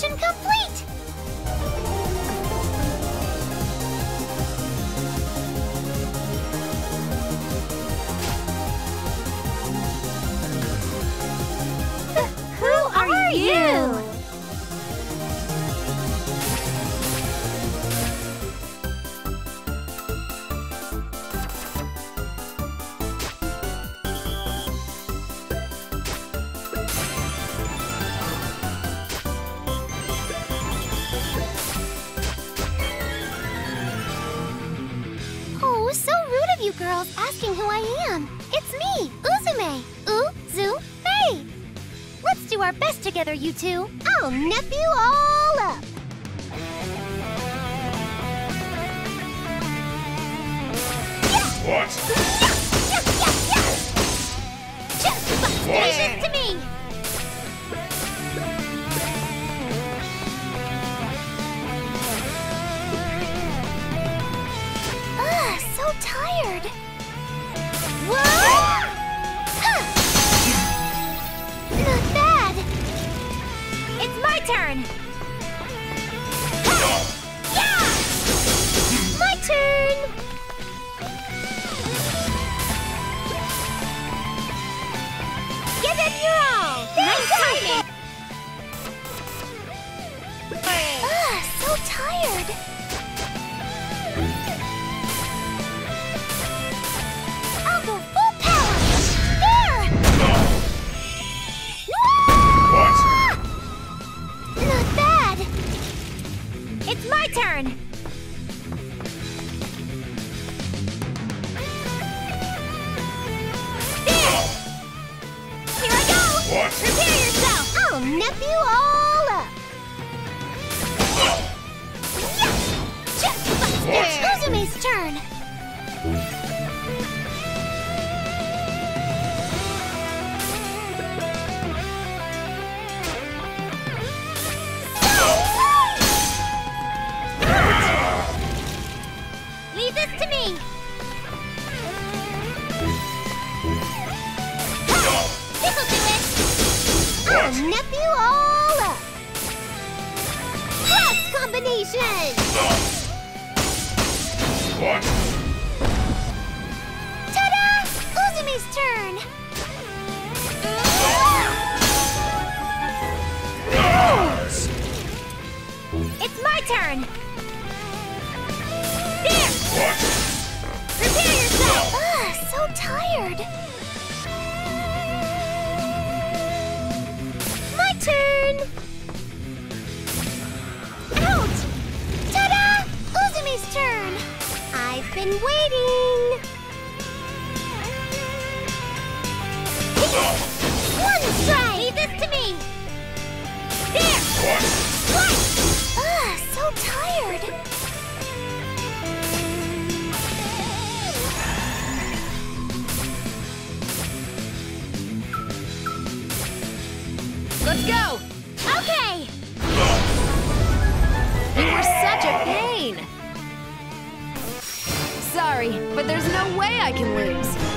Mission complete! Who are you? Oh, so rude of you girls asking who I am. It's me, Uzume. Uzume. Let's do our best together, you two. I'll nip you all up. What? Just frustrations to me. So tired. Whoa! Huh. Not bad. It's my turn. Huh. Yeah! My turn. Give it your all. Nice timing. So tired. I'll go full power! There! What? Not bad! It's my turn! There! Here I go! What? Prepare yourself! I'll nip you all up! Just What? Uzume's turn! Leave this to me! This'll do it! I'll nip you all up! Plus combination! What? Ta-da! Uzume's turn! It's my turn! There! What? Prepare yourself! So tired! My turn! Ouch! Ta-da! Uzume's turn! I've been waiting! One strike! Leave this to me! There! What? What? So tired! Let's go! Okay! You were such a pain! Sorry, but there's no way I can lose.